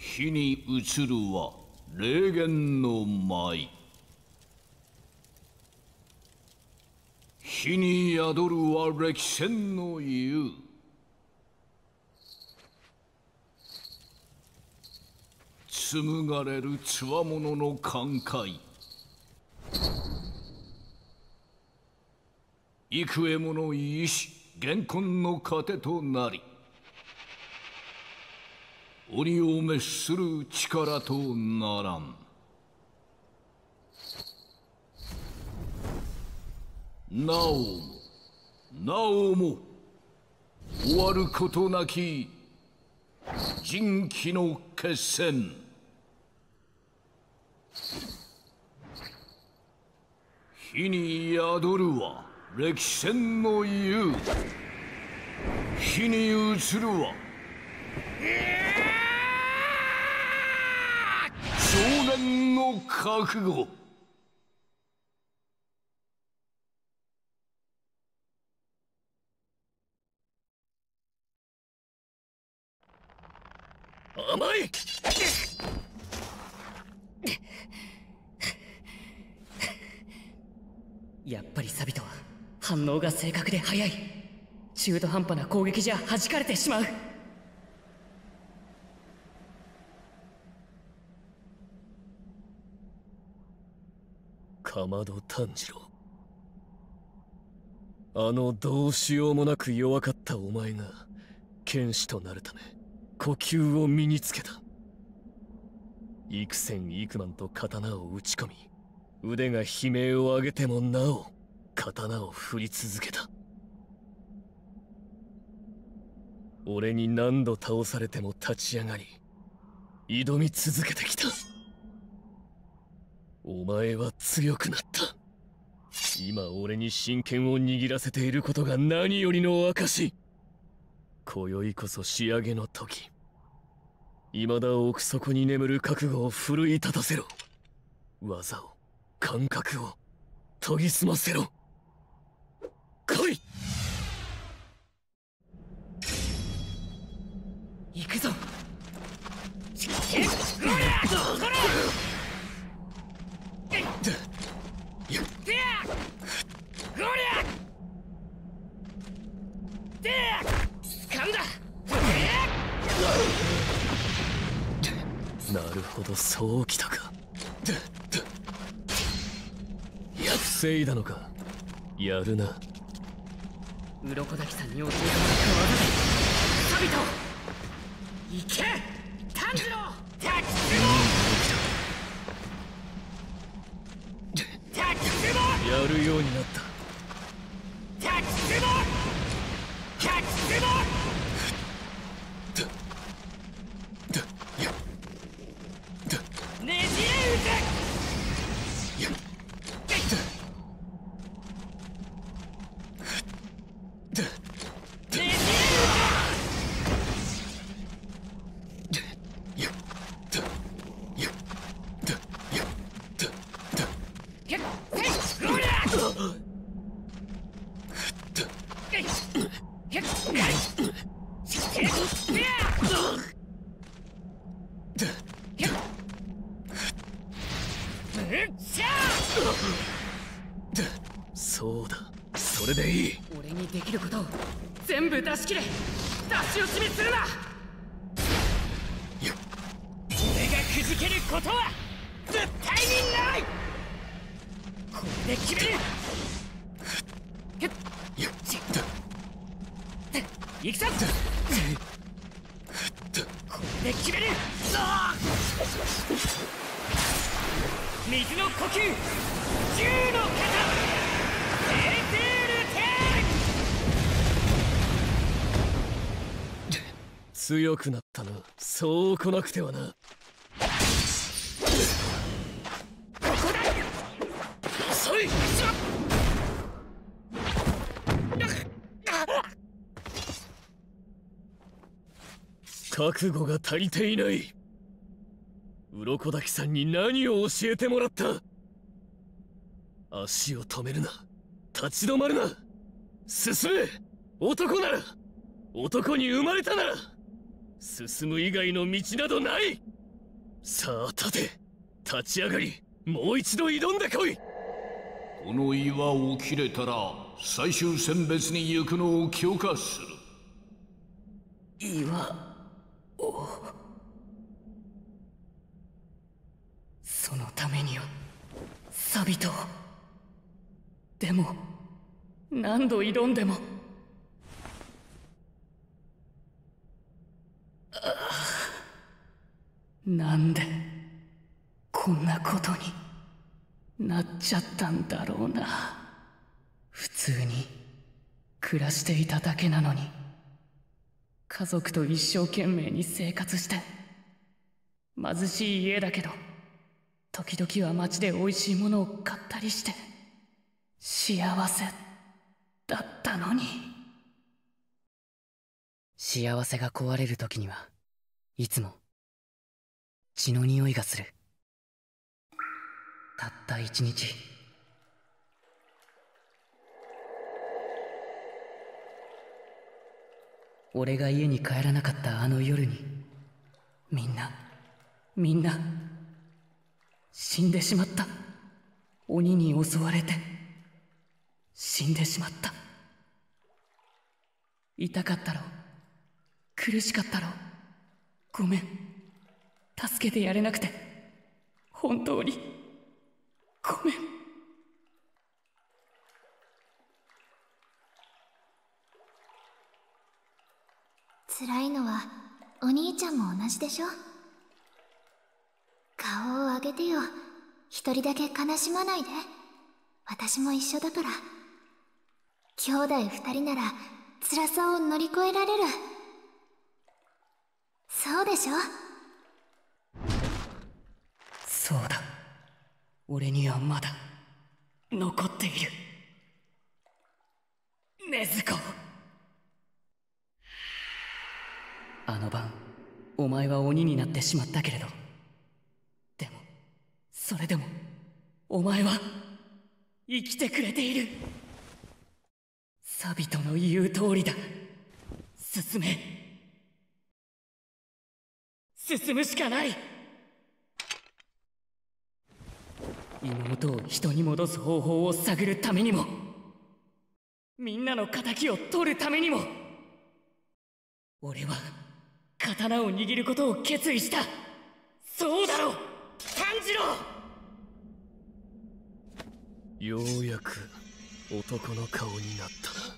火に移るは霊言の舞。火に宿るは歴戦の雄。紡がれるつわものの感慨。幾重もの意志厳根の糧となり、鬼を滅する力とならん。なおも終わることなき人気の決戦。火に宿るは歴戦の雄。火に移るは少年の覚悟。 甘い。やっぱりサビトは反応が正確で速い。中途半端な攻撃じゃ弾かれてしまう。 竈門炭治郎、あのどうしようもなく弱かったお前が剣士となるため呼吸を身につけた。幾千幾万と刀を打ち込み、腕が悲鳴を上げてもなお刀を振り続けた。俺に何度倒されても立ち上がり挑み続けてきた。お前は強くなった。今俺に真剣を握らせていることが何よりの証。今宵こそ仕上げの時。未だ奥底に眠る覚悟を奮い立たせろ。技を感覚を研ぎ澄ませろ。来い。 行くぞ。 なるほど、そうきたか。防いだのか。やるな。 鱗滝さんに教えてもらった技でサビト行け炭治郎。 やるようになった。そうだ、それでいい。 俺にできることを全部出し切れ。出し惜しみするな。俺がくじけることは絶対にない。これで決める。行くぞ。これで決める。水の呼吸銃の型強くなったな。そう来なくてはな。 遅い。 覚悟が足りていない。鱗滝さんに何を教えてもらった。足を止めるな。立ち止まるな。進め。男なら、男に生まれたなら進む以外の道などない。 さあ立て、立ち上がり、もう一度挑んでこい。 この岩を切れたら最終選別に行くのを許可する。 岩を、そのためにはサビトを。でも何度挑んでも、なんでこんなことになっちゃったんだろうな。普通に暮らしていただけなのに、家族と一生懸命に生活して、貧しい家だけど時々は街で美味しいものを買ったりして幸せだったのに。幸せが壊れる時にはいつも血の匂いがする。たった一日、俺が家に帰らなかったあの夜に、みんな死んでしまった。鬼に襲われて死んでしまった。痛かったろう、苦しかったろう、ごめん。助けてやれなくて本当にごめん。 辛いのはお兄ちゃんも同じでしょ。顔を上げてよ。一人だけ悲しまないで。私も一緒だから。兄弟二人なら辛さを乗り越えられる。そうでしょ。 そうだ、俺にはまだ残っている禰豆子。あの晩お前は鬼になってしまったけれど、でもそれでもお前は生きてくれている。サビトの言う通りだ。進め、進むしかない。妹を人に戻す方法を探るためにも、みんなの仇を取るためにも、俺は刀を握ることを決意した。そうだろう炭治郎。 ようやく男の顔になったな。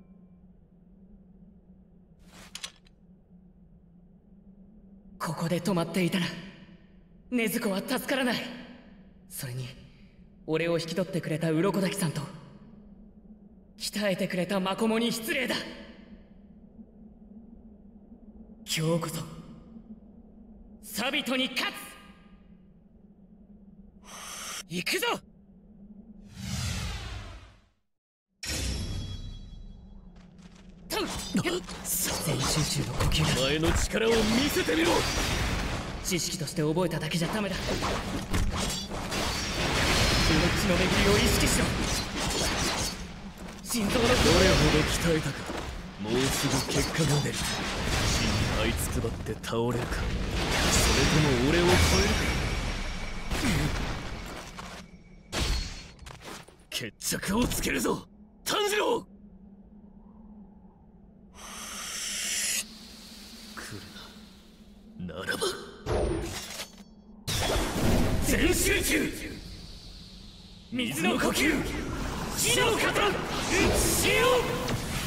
ここで止まっていたら禰豆子は助からない。それに俺を引き取ってくれた鱗滝さんと鍛えてくれたマコモに失礼だ。今日こそサビトに勝つ。行くぞ。全集中の呼吸だ。 お前の力を見せてみろ。 知識として覚えただけじゃダメだ。自分の血の巡りを意識しろ。心臓のどれほど鍛えたか。もうすぐ結果が出る。死に這いつくばって倒れるか、それとも俺を超えるか。決着をつけるぞ炭治郎。来るな。ならば全集中。水の呼吸、地の型、しよう。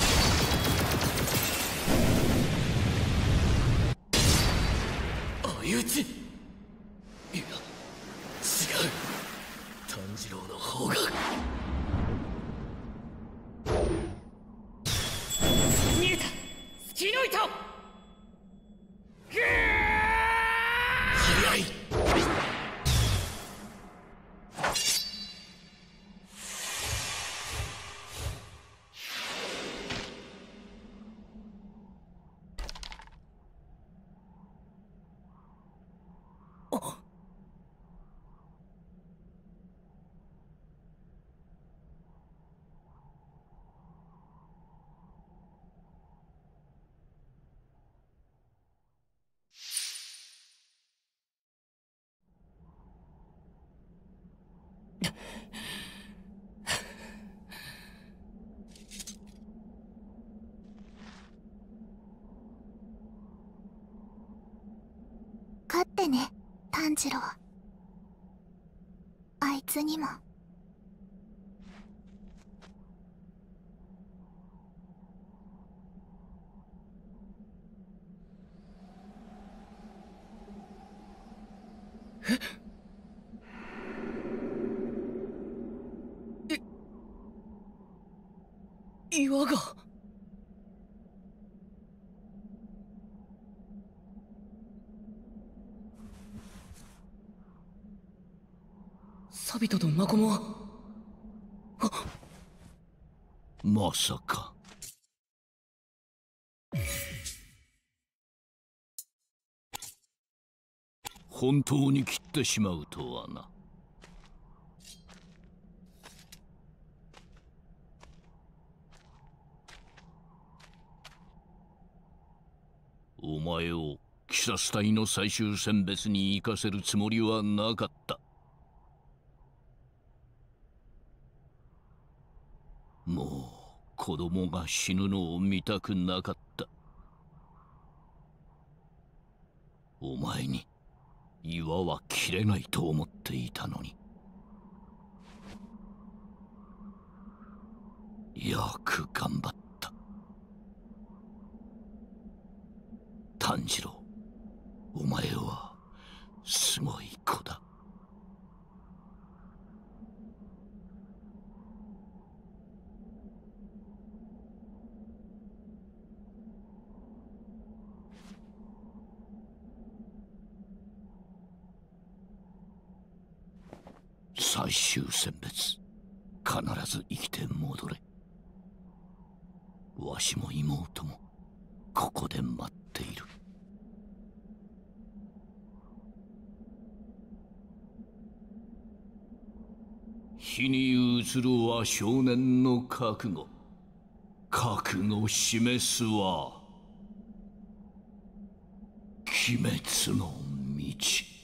相打ち。いや違う、炭治郎の方が。 見えた、月の糸。 早い。 かってね、炭治郎。あいつにも。 岩が。サビトとマコモは。 まさか。本当に切ってしまうとはな。お前を鬼殺隊の最終選別に行かせるつもりはなかった。もう子供が死ぬのを見たくなかった。お前に岩は切れないと思っていたのに。よく頑張った。炭治郎、お前はすごい子だ。最終選別、必ず生きて戻れ。わしも妹もここで待っている。火に映るは少年の覚悟。覚悟示すは鬼滅の道。